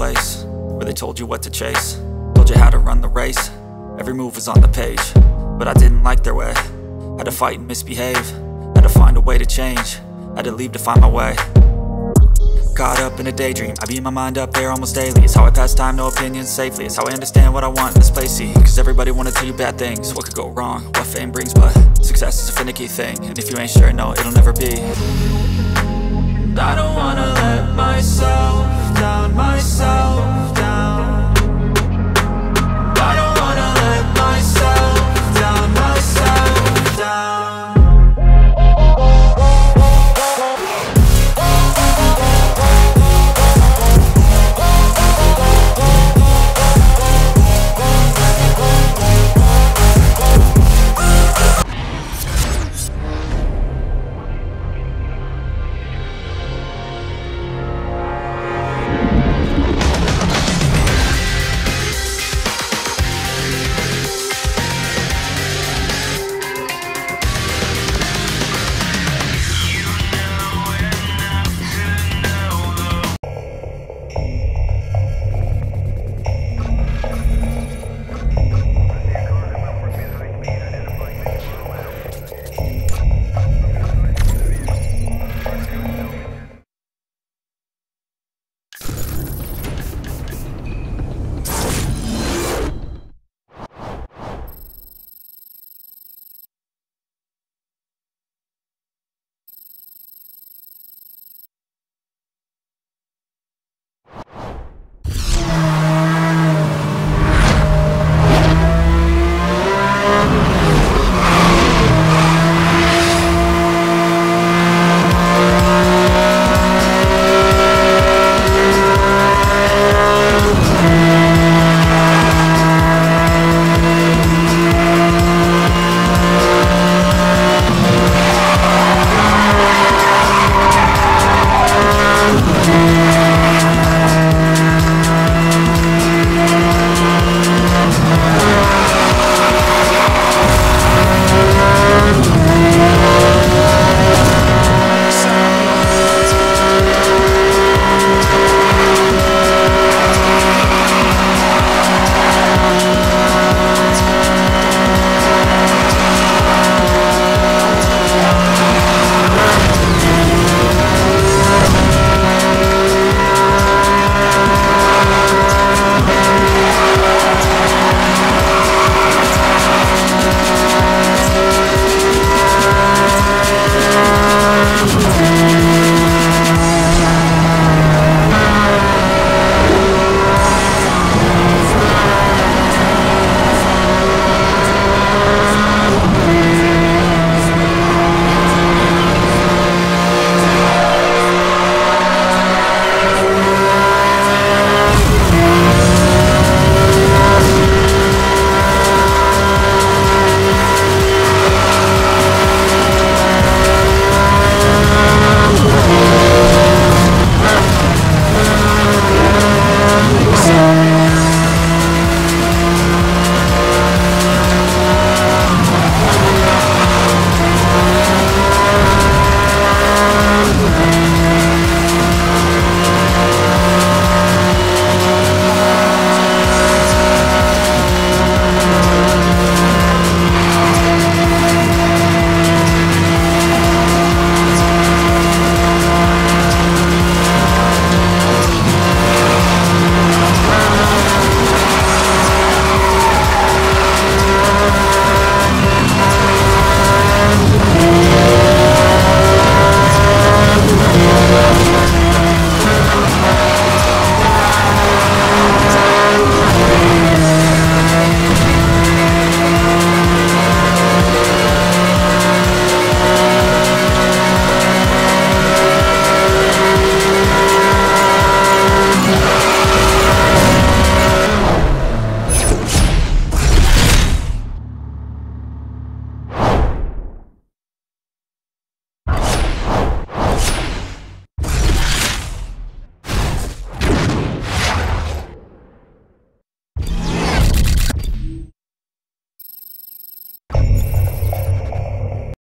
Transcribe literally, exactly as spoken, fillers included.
place where they told you what to chase, told you how to run the race. Every move was on the page, but I didn't like their way. Had to fight and misbehave, had to find a way to change, had to leave to find my way. Caught up in a daydream, I beat my mind up there almost daily. It's how I pass time, no opinions safely. It's how I understand what I want in this place, see. Cause everybody wanna tell you bad things, what could go wrong, what fame brings. But success is a finicky thing, and if you ain't sure, no, it'll never be. And I don't wanna let myself down, myself down.